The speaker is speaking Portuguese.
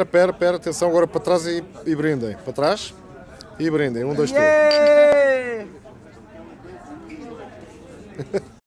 Pera, atenção agora para trás e brindem. Para trás e brindem. Um, dois, três. Yeah!